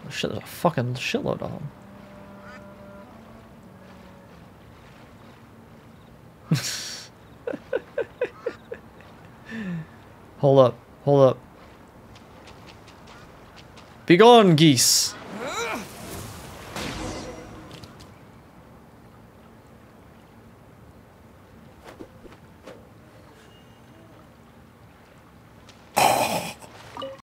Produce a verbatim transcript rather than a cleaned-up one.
Shit, there's a fucking shitload of them. Hold up, hold up. Be gone, geese.